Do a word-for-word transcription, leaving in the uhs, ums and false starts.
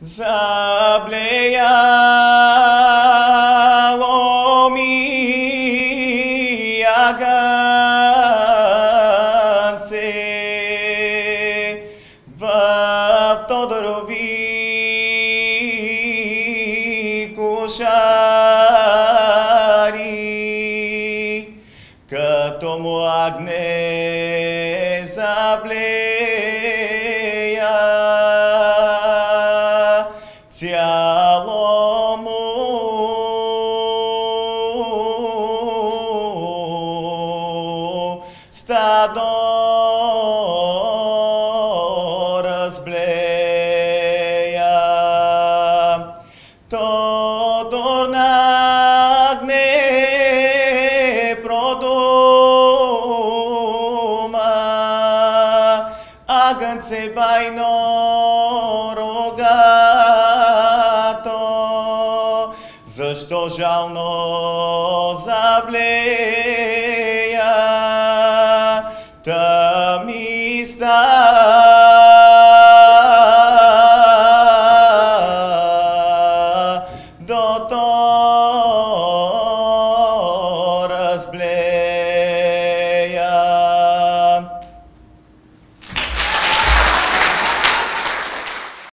Заблеяло ми агънце в Тодорови кошари, като младне заблея цяло му стадо разблея. Тодор нагне продума агънце байно рогато, защо жално заблея тъми до то разблея.